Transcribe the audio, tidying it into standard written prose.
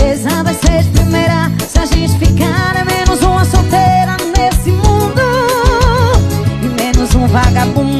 beleza vai ser de primeira. Se a gente ficar é menos uma solteira nesse mundo e menos um vagabundo.